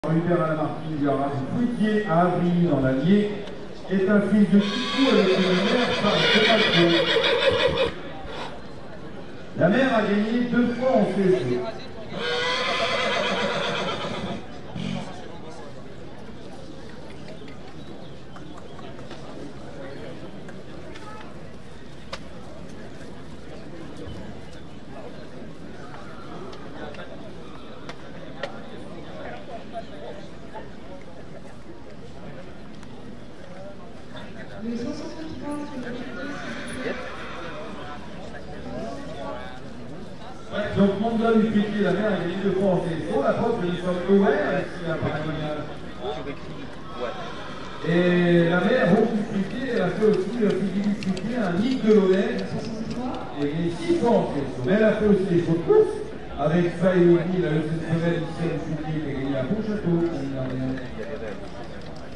Hubert à la Martine, garage Fruitier à Avry dans l'Allier, est un fils de Kikou avec une mère par Sepalco. La mère a gagné 2 fois en CSE. Le 163 Donc, Monda du Fruitier, la mère a gagné 2 fois en CSO. La preuve que nous sommes ouverts avec la patrimoniale. Et la mère, Rose du Fruitier, elle a fait aussi Philippe du Fruitier, un nid de l'Olay. Et il est 6 fois en CSO. Mais elle a fait aussi des faux de course avec Faye Ouni, la leçon de femelle du Fruitier, qui a gagné à Pontchâteau.